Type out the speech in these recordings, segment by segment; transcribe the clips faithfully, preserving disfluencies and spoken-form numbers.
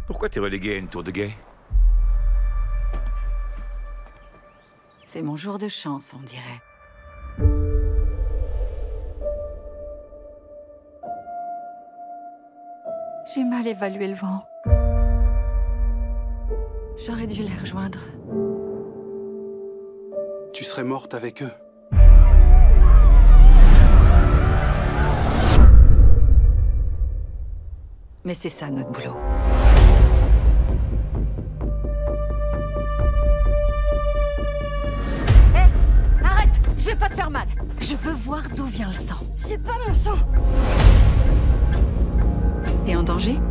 Pourquoi t'es relégué à une tour de guet? C'est mon jour de chance, on dirait. J'ai mal évalué le vent. J'aurais dû les rejoindre. Tu serais morte avec eux. Mais c'est ça notre boulot. Hé, hey, arrête! Je vais pas te faire mal. Je veux voir d'où vient le sang. C'est pas mon sang. T'es en danger?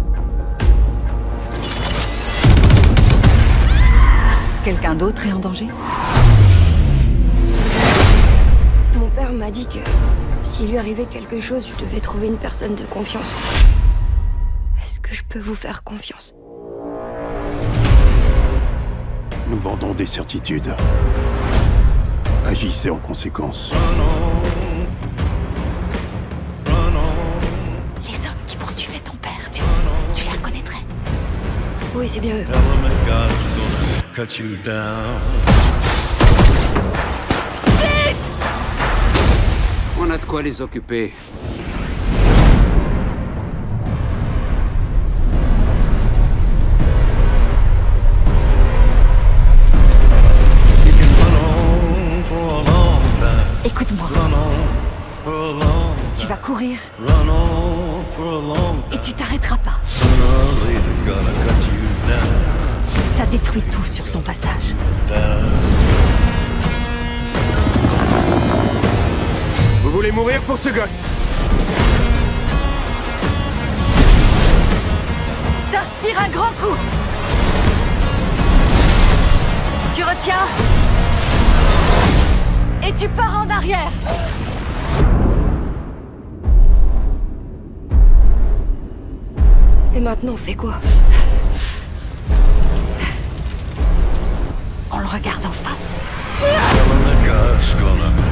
Quelqu'un d'autre est en danger? Mon père m'a dit que s'il lui arrivait quelque chose, je devais trouver une personne de confiance. Est-ce que je peux vous faire confiance? Nous vendons des certitudes. Agissez en conséquence. Les hommes qui poursuivaient ton père, tu, tu les reconnaîtrais? Oui, c'est bien eux. On a de quoi les occuper. Écoute-moi. Tu vas courir. Et tu t'arrêteras pas. Ça détruit tout sur son passage. Vous voulez mourir pour ce gosse? T'inspires un grand coup. Tu retiens. Et tu pars en arrière. Et maintenant, on fait quoi? On le regarde en face. God's gonna